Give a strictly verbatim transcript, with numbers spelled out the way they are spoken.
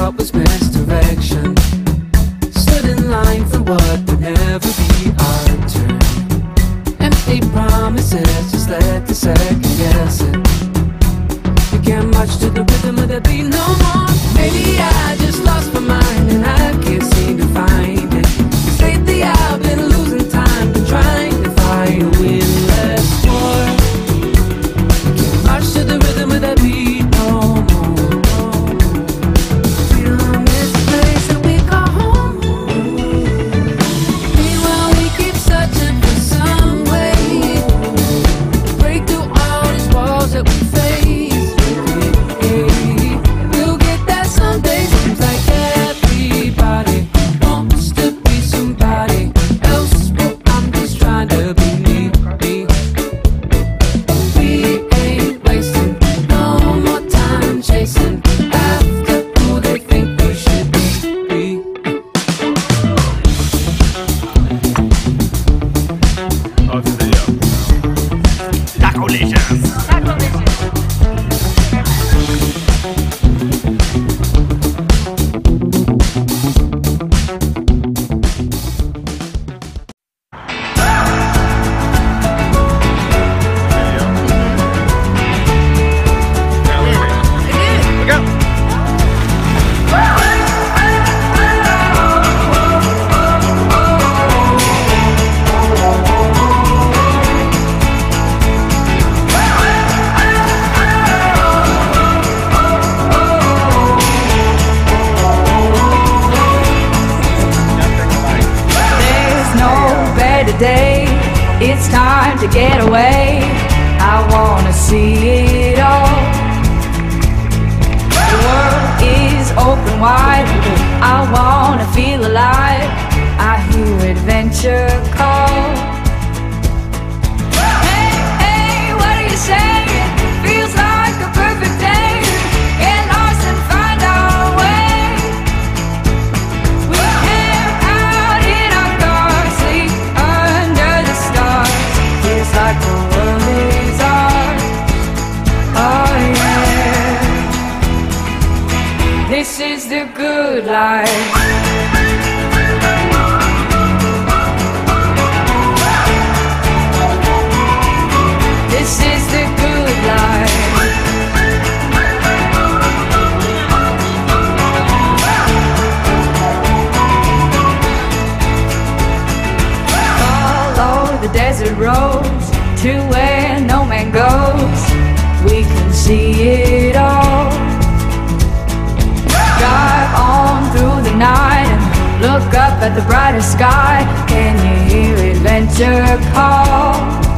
thought was misdirection. Stood in line for what would never be our turn. Empty promises, just let the second guess it. We can't march to the rhythm of the beat no more. Maybe I just lost my mind and I can't seem to find it. 'Cause lately I've been losing time, been trying to fight a win less war. We can't march to the rhythm of the beat no more. We don't miss the place that we call home. Meanwhile we keep searching for some way to break through all these walls that we face. We'll get there someday. Seems like everybody wants to be somebody else, but I'm just trying to be me, me. We ain't wasting no more time chasing after who they think we should be. Oh, today, yeah. Tacolicious. Day, it's time to get away. I wanna see it all. The world is open wide. I wanna feel alive. I hear adventure call. Hey, hey, what are you saying? Feels like a perfect day. Get lost and find our way. We camp out in our cars, sleep under the stars. Feels like the world is ours. Oh yeah. This is the good life. This is the good life. Follow the desert roads to where no man goes. We can see it all. Drive on through the night and look up at the brighter sky. Can you hear adventure call?